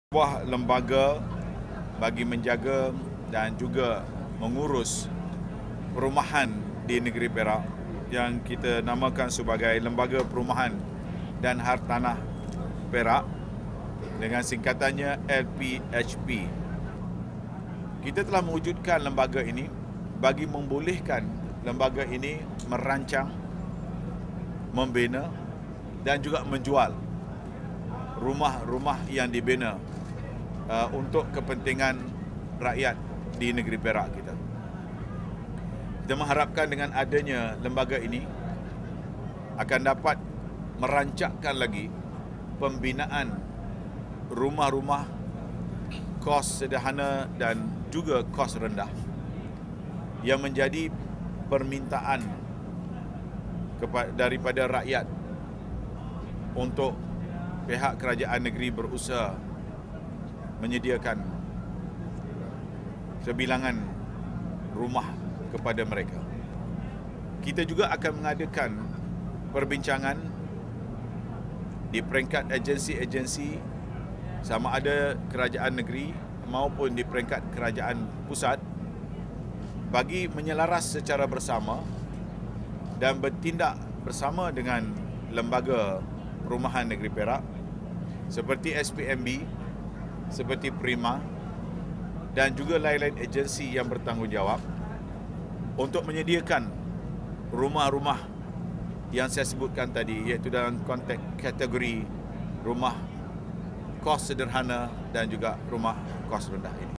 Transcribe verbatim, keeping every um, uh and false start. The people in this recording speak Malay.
Sebuah lembaga bagi menjaga dan juga mengurus perumahan di negeri Perak yang kita namakan sebagai Lembaga Perumahan dan Hartanah Perak dengan singkatannya L P H P. Kita telah mewujudkan lembaga ini bagi membolehkan lembaga ini merancang, membina dan juga menjual rumah-rumah yang dibina uh, untuk kepentingan rakyat di negeri Perak kita. Kita mengharapkan dengan adanya lembaga ini akan dapat merancangkan lagi pembinaan rumah-rumah kos sederhana dan juga kos rendah yang menjadi permintaan daripada rakyat untuk pihak kerajaan negeri berusaha menyediakan sebilangan rumah kepada mereka. Kita juga akan mengadakan perbincangan di peringkat agensi-agensi sama ada kerajaan negeri maupun di peringkat kerajaan pusat bagi menyelaras secara bersama dan bertindak bersama dengan Lembaga Perumahan Negeri Perak seperti S P M B, seperti Prima dan juga lain-lain agensi yang bertanggungjawab untuk menyediakan rumah-rumah yang saya sebutkan tadi, iaitu dalam konteks kategori rumah kos sederhana dan juga rumah kos rendah ini.